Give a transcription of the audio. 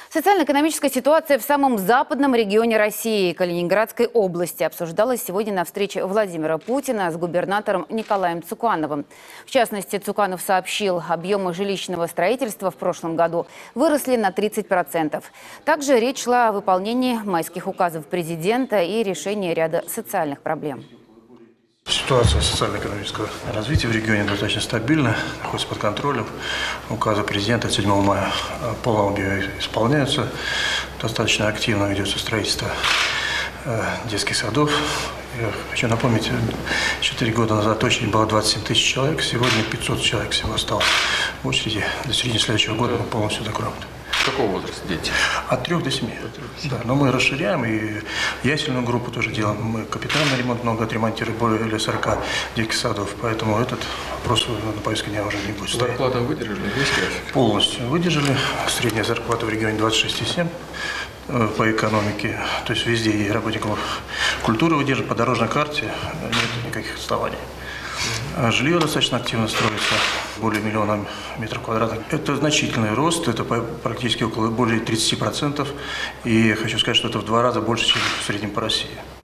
Социально-экономическая ситуация в самом западном регионе России, Калининградской области, обсуждалась сегодня на встрече Владимира Путина с губернатором Николаем Цукановым. В частности, Цуканов сообщил, объемы жилищного строительства в прошлом году выросли на 30%. Также речь шла о выполнении майских указов президента и решении ряда социальных проблем. Ситуация социально-экономического развития в регионе достаточно стабильна, находится под контролем. Указы президента от 7 мая в полном объеме исполняются. Достаточно активно ведется строительство детских садов. Я хочу напомнить, 4 года назад очередь была 27 тысяч человек, сегодня 500 человек всего осталось в очереди. До середины следующего года мы полностью закроем. Какого возраста дети? От 3 до 7. Да, но мы расширяем и ясельную группу тоже делаем. Мы капитальный ремонт много отремонтируем, более 40 детских садов. Поэтому этот вопрос на повестке дня уже не будет стоять. Зарплату выдержали? Полностью выдержали. Средняя зарплата в регионе 26,7 по экономике. То есть везде и работников культуры выдерживают. По дорожной карте нет никаких отставаний. Жилье достаточно активно строится, более 1 миллиона метров квадратных. Это значительный рост, это практически более 30%. И хочу сказать, что это в 2 раза больше, чем в среднем по России.